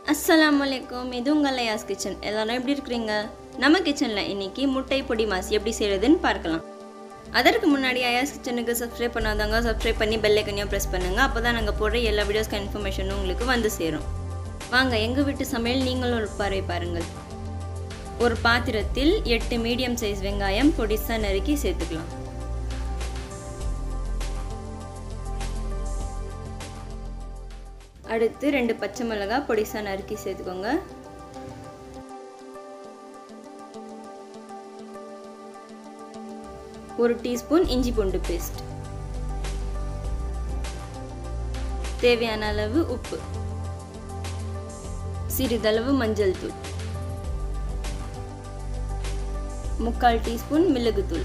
Assalamualaikum, இது உங்கள் AYAAZ kitchen. எல்லாரும் எப்படி இருக்கீங்க? நம்ம கிச்சன்ல இன்னைக்கு முட்டை பொடி மாஸ் எப்படி செய்யறதுன்னு பார்க்கலாம். அதற்கு முன்னாடி AYAAZ கிச்சனுக்கு சப்ஸ்கிரைப் பண்ணாதவங்க சப்ஸ்கிரைப் பண்ணி பெல் ஐகானையும் பிரஸ் பண்ணுங்க. அப்பதான் நாங்க போடுற எல்லா வீடியோஸ்க்கு இன்ஃபர்மேஷன் உங்களுக்கு வந்து சேரும். வாங்க எங்க வீட்டு சமையல் நீங்களும் ஒரு பார்வை பாருங்கள். ஒரு பாத்திரத்தில் 8 மீடியம் சைஸ் வெங்காயம் பொடிசா நறுக்கி சேர்த்துக்கலாம். அடுத்து 2 பச்சை மிளகாய் பொடிசா நறுக்கி சேர்த்துக்கோங்க. ஒரு டீஸ்பூன் இஞ்சி பூண்டு பேஸ்ட், தேவையான அளவு உப்பு, சிறிதளவு மஞ்சள் தூள், 3/4 டீஸ்பூன் மிளகுத்தூள்,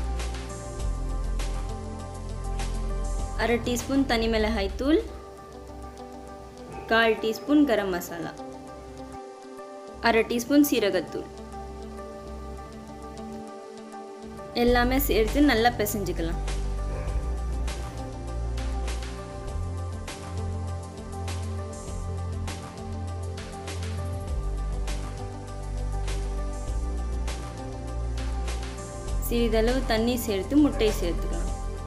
1/2 டீஸ்பூன் தனி மிளகாய் தூள், 1/4 டீஸ்பூன் கரம் மசாலா, 1/2 டீஸ்பூன் சீரகத்தூள் எல்லாமே சேர்த்து நல்லா பிசைஞ்சுக்கலாம். சிறிதளவு தண்ணி சேர்த்து முட்டை சேர்த்துக்கலாம்.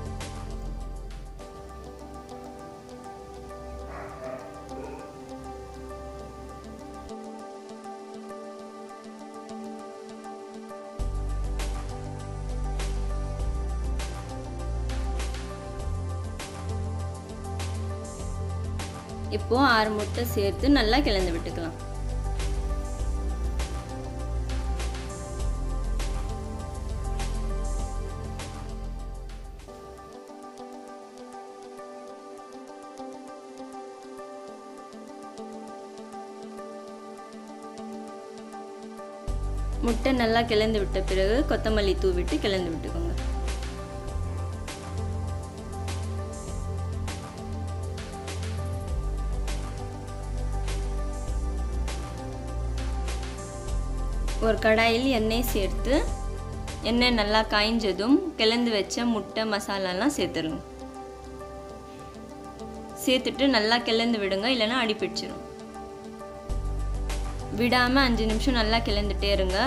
இப்போ 6 முட்டை சேர்த்து நல்லா கிளந்து விட்டுக்கலாம். முட்டை நல்லா கிளந்து விட்ட பிறகு கொத்தமல்லி தூவிட்டு கிளந்து விட்டுக்கோங்க. ஒரு கடாயில் எண்ணெய் சேர்த்து எண்ணெய் நல்லா காய்ஞ்சதும் கிளந்து வச்ச முட்டை மசாலாலாம் சேர்த்துருங்க. சேர்த்துட்டு நல்லா கிளந்து விடுங்க, இல்லைன்னா அடிப்பிடிச்சிடும். விடாம 5 நிமிஷம் நல்லா கிளந்துட்டே இருங்க.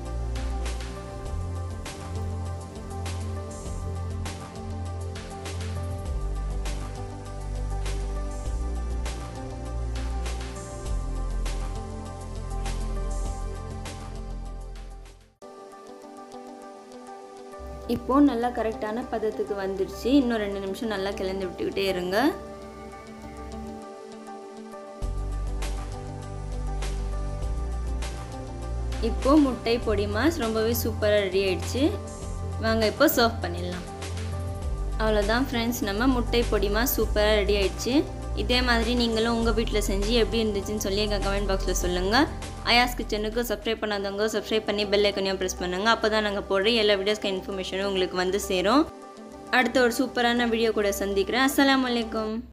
இப்போ நல்லா கரெக்டான பதத்துக்கு வந்துருச்சு. இன்னும் 2 நிமிஷம் நல்லா கிளந்து விட்டுக்கிட்டே இருங்க. இப்போ முட்டை பொடி மாஸ் ரொம்பவே சூப்பராக ரெடி ஆயிடுச்சு. வாங்க இப்போ சர்வ் பண்ணிடலாம். அவ்வளோதான் ஃப்ரெண்ட்ஸ், நம்ம முட்டை பொடி மாஸ் சூப்பராக ரெடி ஆயிடுச்சு. இதே மாதிரி நீங்களும் உங்கள் வீட்டில் செஞ்சு எப்படி இருந்துச்சுன்னு சொல்லி எங்கள் கமெண்ட் பாக்ஸில் சொல்லுங்கள். AYAAZ கிச்சனுக்கு சப்ஸ்கிரைப் பண்ணாதவங்க சப்ஸ்கிரைப் பண்ணி பெல் ஐகானையும் ப்ரெஸ் பண்ணுங்கள். அப்போ தான் நாங்கள் போடுற எல்லா வீடியோஸ்க்கு இன்ஃபர்மேஷனும் உங்களுக்கு வந்து சேரும். அடுத்த ஒரு சூப்பரான வீடியோ கூட சந்திக்கிறேன். அஸ்ஸலாமு அலைக்கும்.